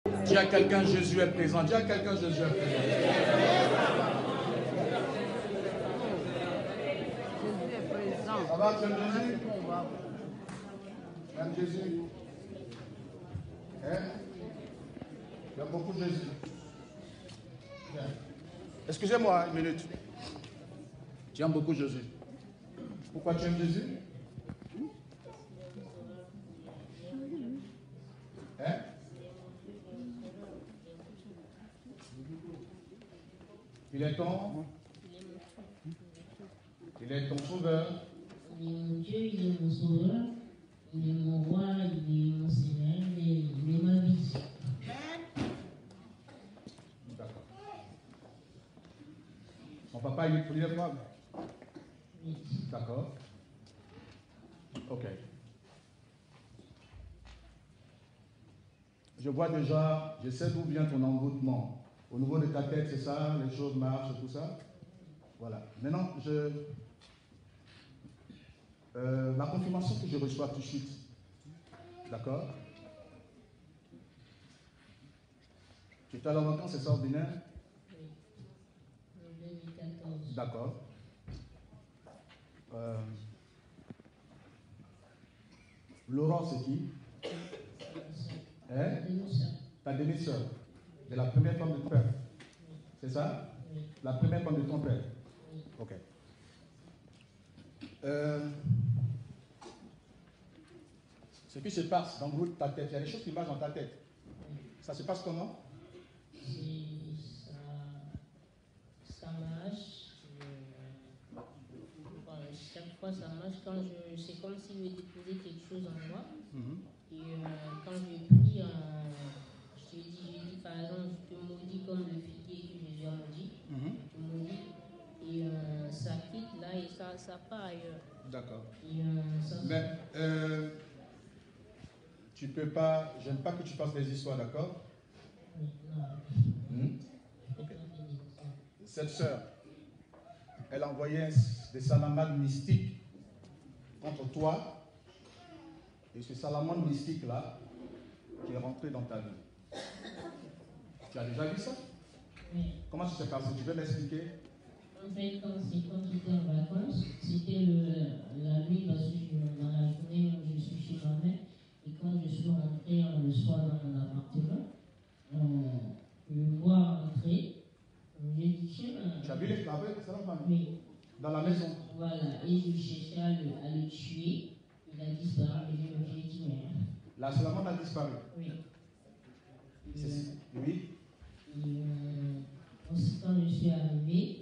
Dis à quelqu'un, Jésus est présent. Dis à quelqu'un, Jésus est présent. Jésus est présent. Ça va, tu aimes Jésus? Tu aimes Jésus? Hein? Tu aimes beaucoup Jésus? Bien. Excusez-moi une minute. Tu aimes beaucoup Jésus. Pourquoi tu aimes Jésus? Hein? Il est ton sauveur. Il est mon Dieu, il est mon sauveur, il est mon roi, il est mon Seigneur, il est ma vie. D'accord. Son papa, il est prié moi. Oui. D'accord. Ok. Je vois déjà, je sais d'où vient ton envoûtement. Au niveau de ta tête, c'est ça, les choses marchent, tout ça. Voilà. Maintenant, la confirmation que je reçois tout de suite. D'accord? Tu étais allé en vacances, c'est ça, au Bénin? Oui. En 2014. D'accord. Laurent, c'est qui? Hein? Ta demi-sœur. C'est la première femme de ton père. C'est ça? Oui. La première femme de ton père. Oui. Ok. Ce qui se passe dans ta tête, il y a des choses qui marchent dans ta tête. Ça se passe comment? Ça marche. Voilà, chaque fois ça marche. C'est comme s'il me déposait quelque chose en moi. Et quand je prie, je dis par exemple, je te maudis comme le figuier que Jésus a maudit. Je te maudis. Et ça quitte là et ça part ailleurs. D'accord. Ça Mais tu peux pas, j'aime pas que tu fasses des histoires, d'accord? Oui, non. Ok. Cette sœur, elle a envoyé des salamandres mystiques contre toi. Et ce salamandre mystique-là, qui est rentré dans ta vie. Tu as déjà vu ça? Oui. Comment ça s'est passé? Tu veux m'expliquer? En fait, quand j'étais en vacances, c'était la nuit, parce que dans la journée, je suis chez ma mère. Et quand je suis rentré le soir dans mon appartement, je vois rentrer. J'ai dit, tiens. Tu as vu les flammes? Oui. Dans la maison? Voilà. Et je cherchais à le tuer. Il a disparu. J'ai dit, mais. La salamandre a disparu? Oui. Oui. Et ensuite, quand je suis arrivé,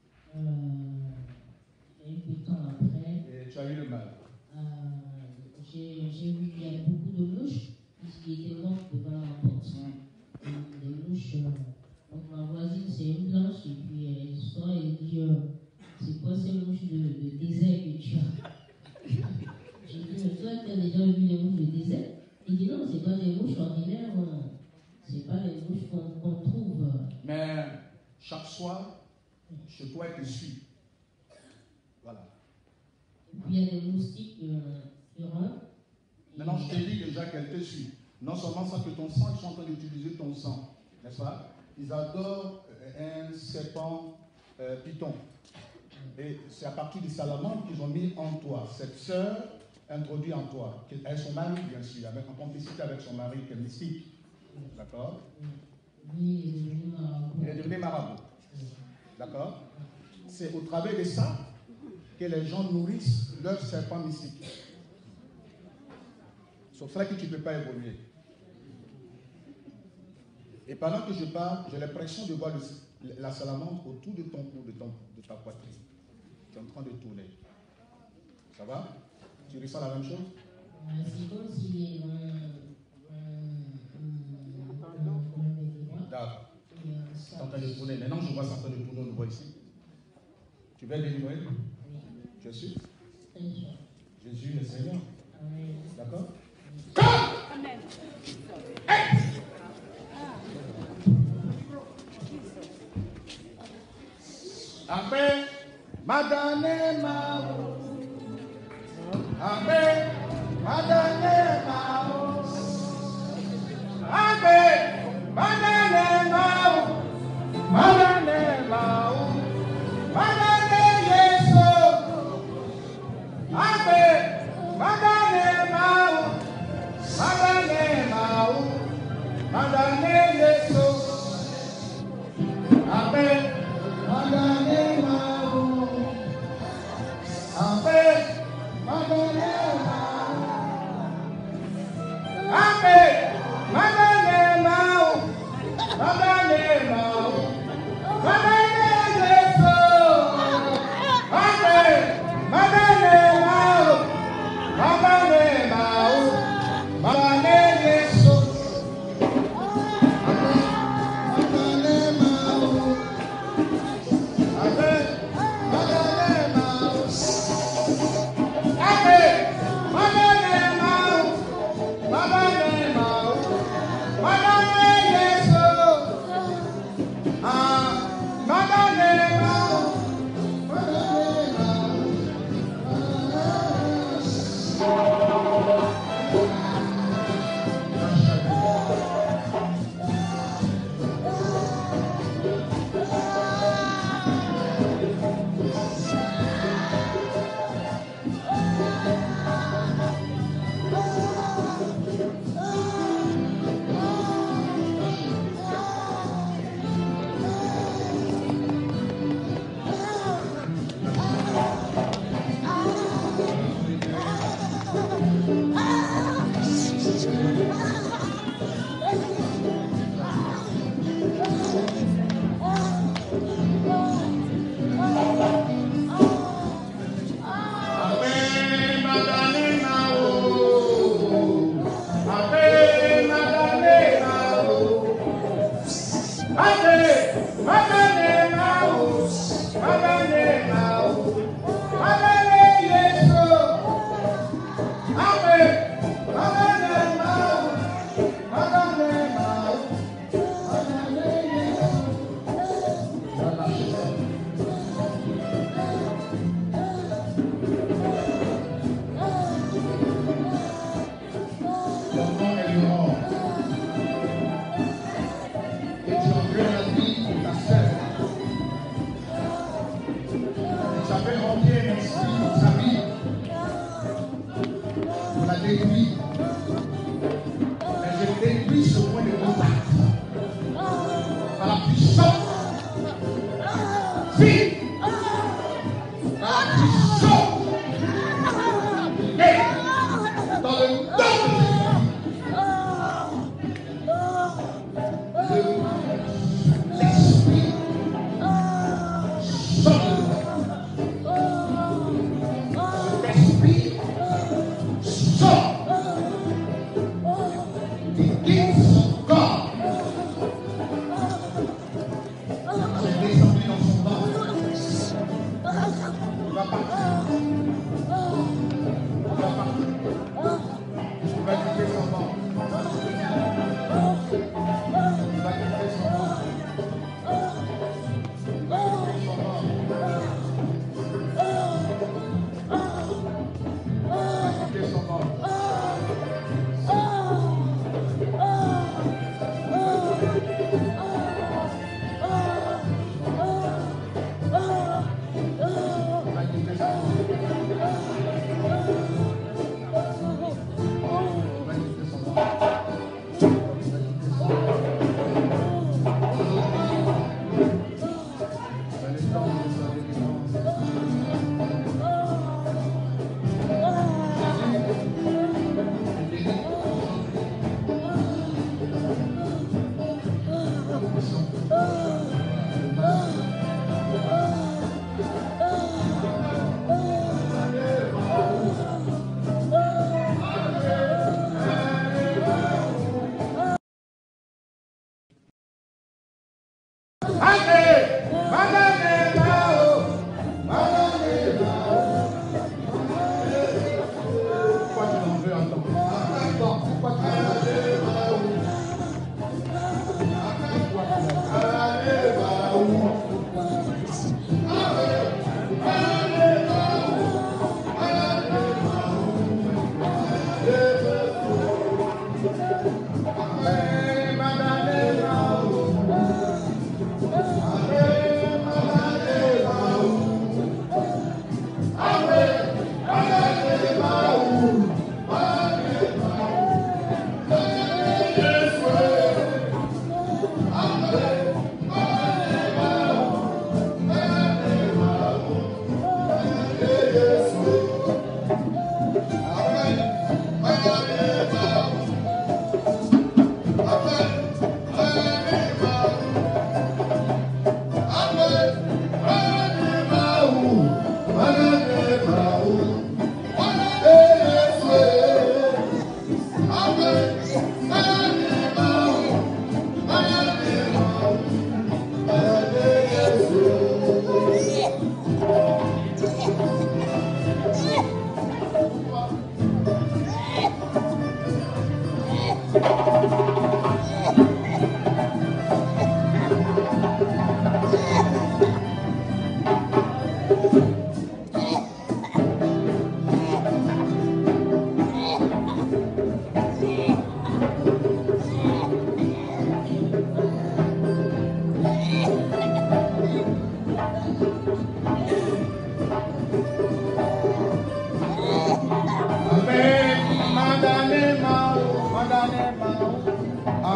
un peu de temps après. Et tu as eu le mal? J'ai vu qu'il y a beaucoup de mouches qui étaient mortes devant la porte. Des mouches. Donc ma voisine, c'est une blanche, et puis elle sort et dit c'est quoi ces mouches de désert que tu as? J'ai dit, mais toi, tu as déjà vu les mouches de désert? Il dit non, c'est pas des mouches ordinaires, c'est pas les mouches qu'on trouve. Mais chaque soir, chez toi, elle te suit. Voilà. Et puis il y a des moustiques qui rentrent. Maintenant, je t'ai dit déjà qu'elle te suit. Non seulement ça, que ton sang, ils sont en train d'utiliser ton sang. N'est-ce pas? Ils adorent un serpent python. Et c'est à partir des salamandres qu'ils ont mis en toi. Cette sœur introduit en toi. Elle son mari, bien sûr, en complicité avec son mari, qui est mystique. D'accord? Oui, il est devenu marabout. D'accord? C'est au travers de ça que les gens nourrissent leur serpent mystique. C'est pour ça que tu ne peux pas évoluer. Et pendant que je parle, j'ai l'impression de voir la salamandre autour de ton cou, de ta poitrine. Tu es en train de tourner. Ça va? Tu ressens la même chose? C'est comme s'il est D'accord. Tu es en train de tourner. Maintenant, je vois ça en train de tourner, on le voit ici. Tu veux délivrer? Oui. Tu es sûr? Très sûr. Jésus est Seigneur. Amen. D'accord? Amen. Amen. Madame Mao. Amen. Madame Mao. Amen.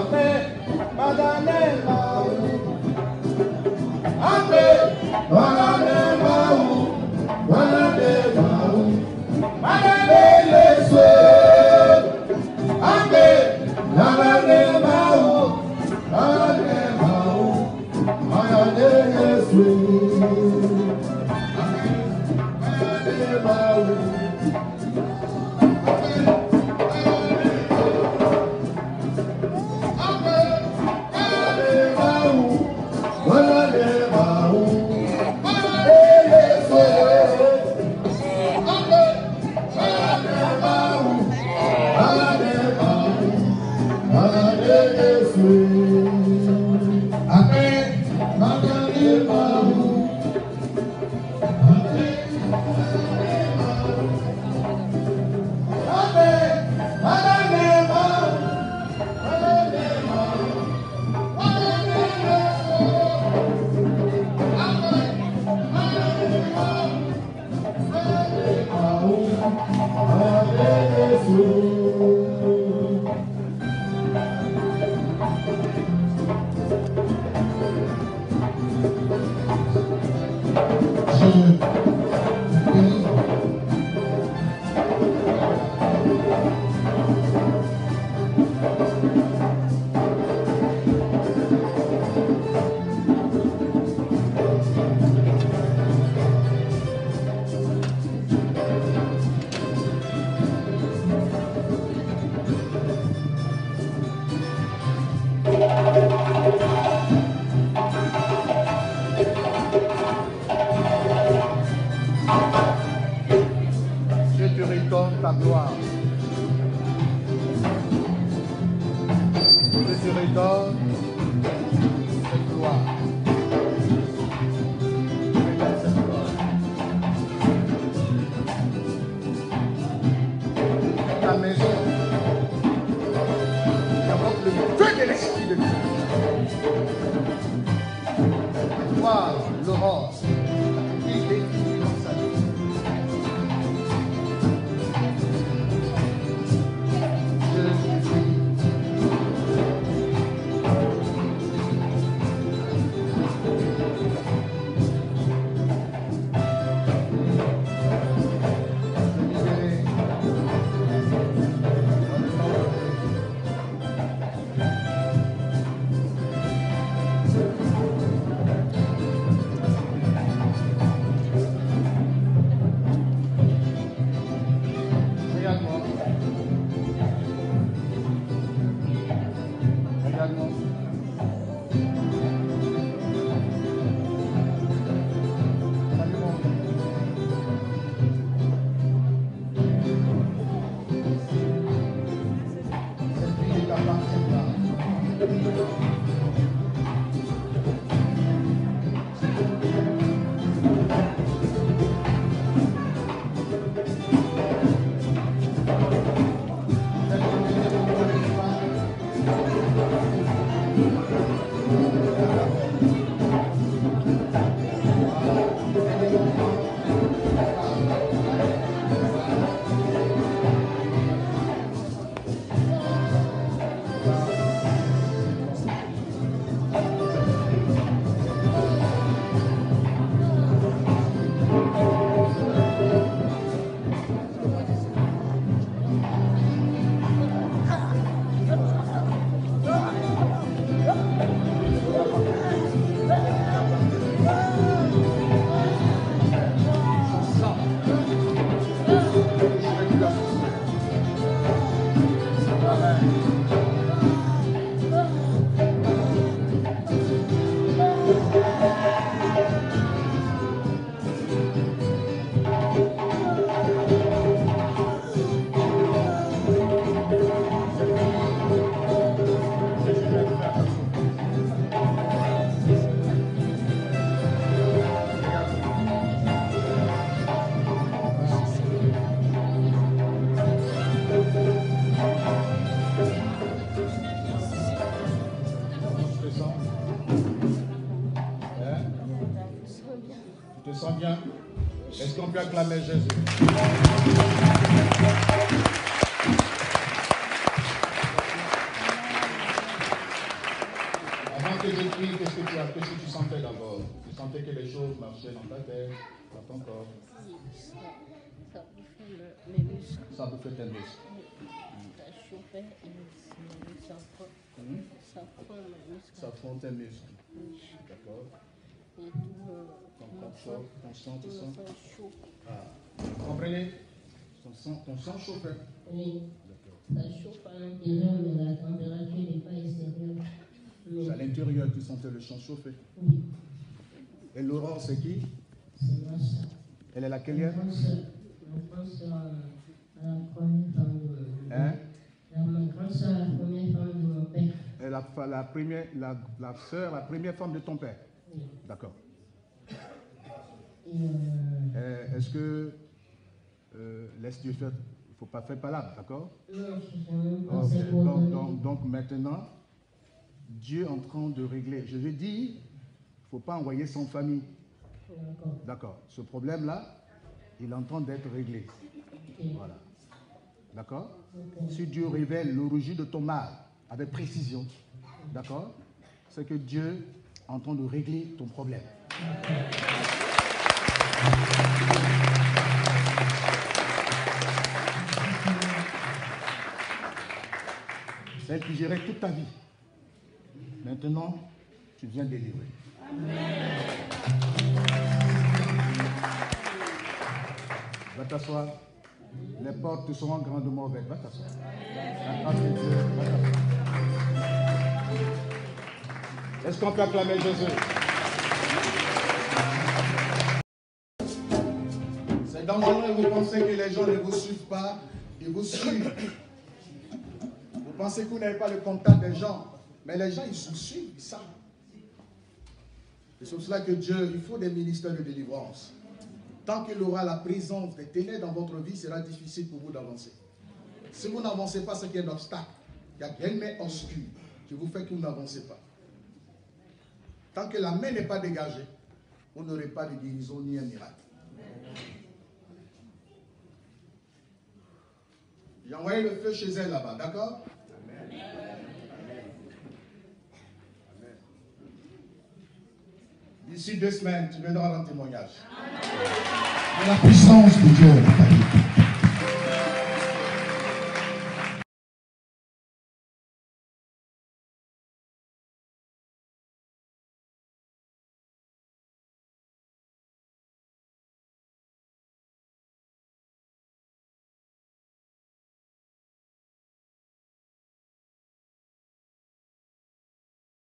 bien. Est-ce qu'on peut acclamer Jésus? Ça bouffait mes muscles. Ça bouffait tes muscles. Ça chauffait et ça fond mes muscles. Ça fond tes muscles. D'accord. Et tout Ton sang, tu sens chaud. Vous comprenez? Ton sang chauffait. Oui. Ça chauffe à l'intérieur, mais la température n'est pas extérieure. C'est à l'intérieur que tu sentais le sang chauffer. Oui. Et Laurent, c'est qui? C'est ma soeur. Elle est laquelle? Ma grande soeur, la première femme de Hein? ma grande soeur, la première femme de mon père. Et la sœur, la première femme de ton père? Oui. D'accord. Et Est-ce que laisse Dieu faire? Il ne faut pas faire palabre, d'accord? non, je ne sais même pas Okay. c'est quoi. Donc maintenant, Dieu est en train de régler. Je veux dire, il ne faut pas envoyer son famille. D'accord. D'accord. Ce problème-là, il est en train d'être réglé. Ok. Voilà. D'accord? Ok. Si Dieu révèle l'origine de ton mal avec précision, d'accord? C'est que Dieu est en train de régler ton problème. Celle qui gérait toute ta vie. Maintenant, tu viens délivrer. Va t'asseoir. Les portes te seront grandement ouvertes. Va t'asseoir. La grâce de Dieu, va t'asseoir. Est-ce qu'on peut acclamer Jésus? C'est dangereux, vous pensez que les gens ne vous suivent pas, ils vous suivent. Vous pensez que vous n'avez pas le contact des gens, mais les gens, ils vous suivent, ils savent. C'est pour cela que Dieu, il faut des ministères de délivrance. Tant qu'il aura la présence des ténèbres dans votre vie, il sera difficile pour vous d'avancer. Si vous n'avancez pas, c'est qu'il y a un obstacle. Il y a une main obscure qui vous fait que vous n'avancez pas. Tant que la main n'est pas dégagée, vous n'aurez pas de guérison ni un miracle. J'ai envoyé le feu chez elle là-bas, d'accord? D'ici 2 semaines, tu viendras rendre témoignage. De la puissance de Dieu.